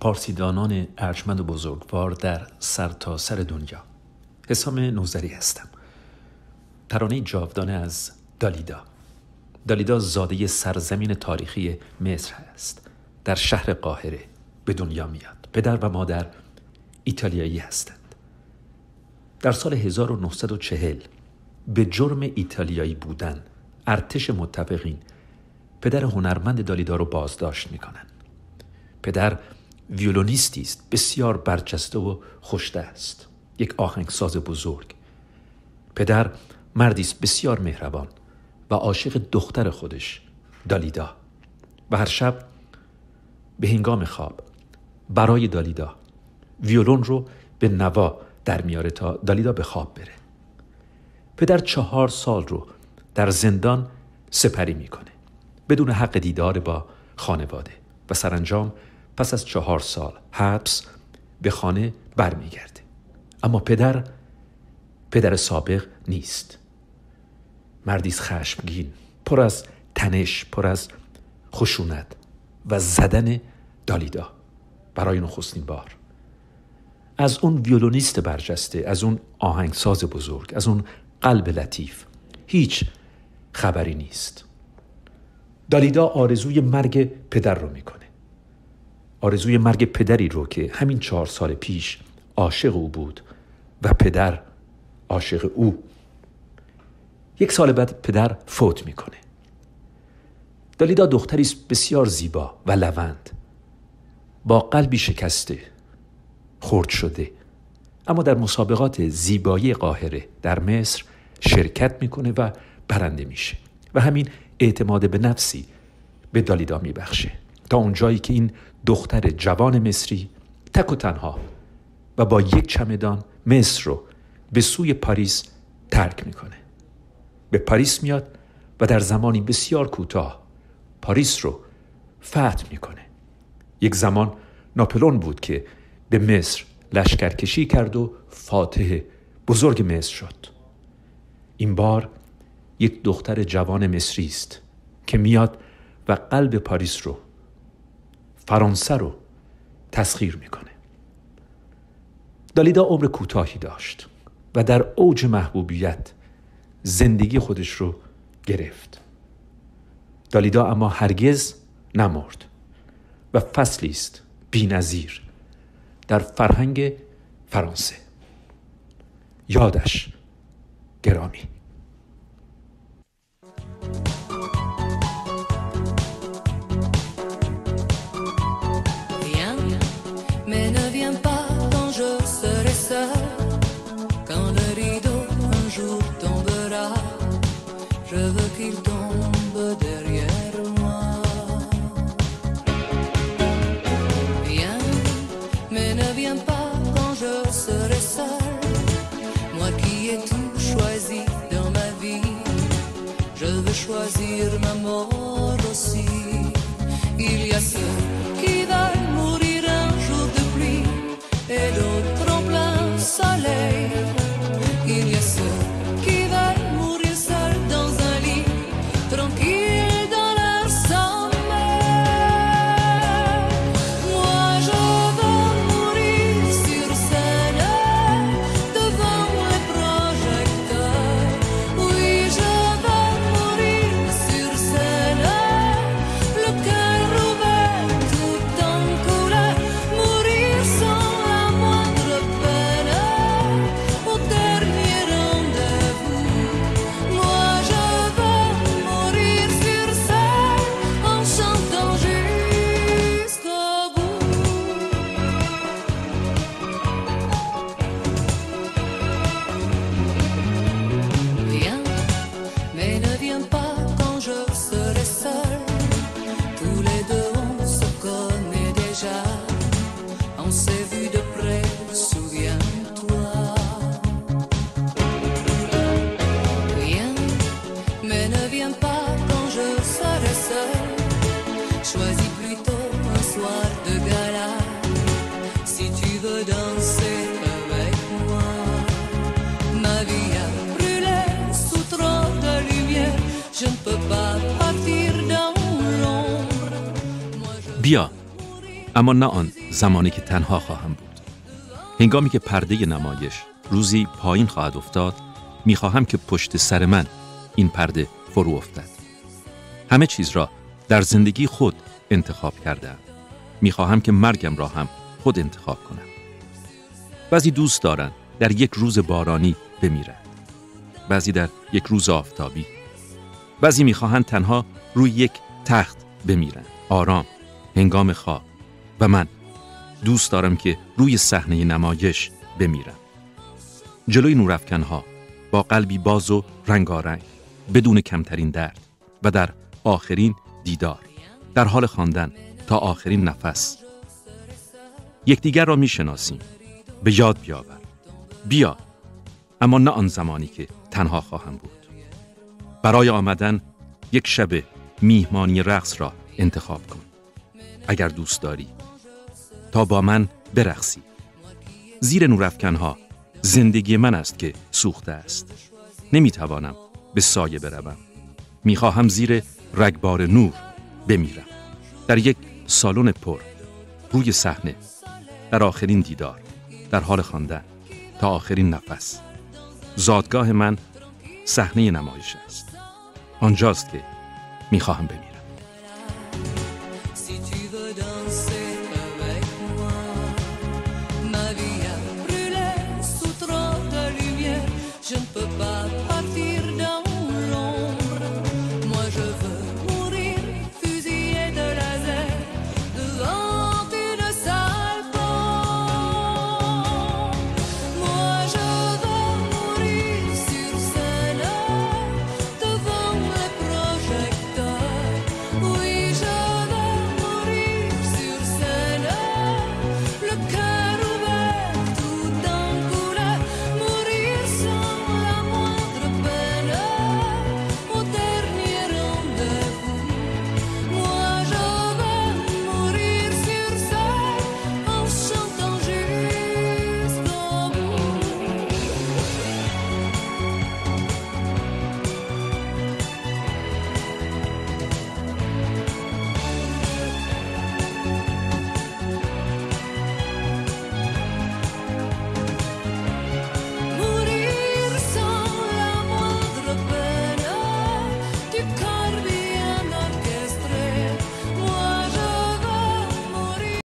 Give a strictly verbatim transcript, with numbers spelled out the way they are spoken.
پارسیدانان ارجمند و بزرگوار در سرتاسر دنیا. حسام نوذری هستم. ترانه جاودانه از دالیدا. دالیدا زاده سرزمین تاریخی مصر است. در شهر قاهره به دنیا میاد. پدر و مادر ایتالیایی هستند. در سال هزار و نهصد و چهل به جرم ایتالیایی بودن ارتش متفقین پدر هنرمند دالیدا رو بازداشت میکنن. پدر ویولونیستی است، بسیار برجسته و خوش‌دست، یک آهنگساز بزرگ. پدر مردی است بسیار مهربان و عاشق دختر خودش دالیدا و هر شب به هنگام خواب برای دالیدا ویولون رو به نوا در میاره تا دالیدا به خواب بره. پدر چهار سال رو در زندان سپری میکنه بدون حق دیدار با خانواده و سرانجام پس از چهار سال حبس به خانه برمیگرده. اما پدر پدر سابق نیست. مردی است خشمگین، پر از تنش، پر از خشونت و زدن دالیدا برای نخستین بار. از اون ویولونیست برجسته، از اون آهنگساز بزرگ، از اون قلب لطیف هیچ خبری نیست. دالیدا آرزوی مرگ پدر رو میکنه. آرزوی مرگ پدری رو که همین چهار سال پیش عاشق او بود و پدر عاشق او. یک سال بعد پدر فوت میکنه. دالیدا دختری است بسیار زیبا و لوند، با قلبی شکسته، خرد شده، اما در مسابقات زیبایی قاهره در مصر شرکت میکنه و برنده میشه و همین اعتماد به نفسی به دالیدا میبخشه تا اونجایی که این دختر جوان مصری تک و تنها و با یک چمدان مصر رو به سوی پاریس ترک میکنه. به پاریس میاد و در زمانی بسیار کوتاه پاریس رو فتح میکنه. یک زمان ناپلئون بود که به مصر لشکرکشی کرد و فاتح بزرگ مصر شد. این بار یک دختر جوان مصری است که میاد و قلب پاریس رو، فرانسه رو تسخیر میکنه. دالیدا عمر کوتاهی داشت و در اوج محبوبیت زندگی خودش رو گرفت. دالیدا اما هرگز نمرد و فصلی است بی‌نظیر در فرهنگ فرانسه. یادش گرامی. Je veux qu'il tombe derrière moi. Viens, mais ne viens pas quand je serai seul. Moi qui ai tout choisi dans ma vie, je veux choisir ma mort aussi. Il y a ceux qui veulent mourir un jour de pluie et d'autres en plein soleil. Il y a ceux qui veulent mourir seuls dans un lit, tranquille dans leur sommeil. Moi je veux mourir sur scène, devant les projecteurs. Oui, je veux mourir sur scène, le cœur ouvert tout en couleur. Mourir sans la moindre peine, au dernier rendez-vous. Moi je veux mourir sur scène en chantant jusqu'au bout. Viens, mais ne viens pas quand je serai seul. Tous les deux on se connaît déjà, on s'est vu de près, souviens-toi. Viens, mais ne viens pas quand je serai seul. Choisis plutôt un soir de gala, si tu veux danser avec moi. Ma vie a brûlé sous trop de lumière, je ne peux pas partir dans l'ombre. Moi je بیا اما نه آن زمانی که تنها خواهم بود. هنگامی که پرده نمایش روزی پایین خواهد افتاد، میخواهم که پشت سر من این پرده فرو افتد. همه چیز را در زندگی خود انتخاب کردم. میخواهم که مرگم را هم خود انتخاب کنم. بعضی دوست دارند در یک روز بارانی بمیرند، بعضی در یک روز آفتابی، بعضی میخواهند تنها روی یک تخت بمیرند، آرام، هنگام خواب. و من دوست دارم که روی صحنه نمایش بمیرم، جلوی نورافکنها، با قلبی باز و رنگارنگ، بدون کمترین درد و در آخرین دیدار، در حال خواندن تا آخرین نفس. یکدیگر را میشناسیم، به یاد بیاور، بیا، اما نه آن زمانی که تنها خواهم بود. برای آمدن یک شب میهمانی رقص را انتخاب کن، اگر دوست داری، تا با من برقصی. زیر نورافکنها زندگی من است که سوخته است. نمیتوانم به سایه بروم. میخواهم زیر رگبار نور بمیرم، در یک سالن پر، روی صحنه، در آخرین دیدار، در حال خواندن تا آخرین نفس. زادگاه من صحنه نمایش است. آنجاست که میخواهم بمیرم.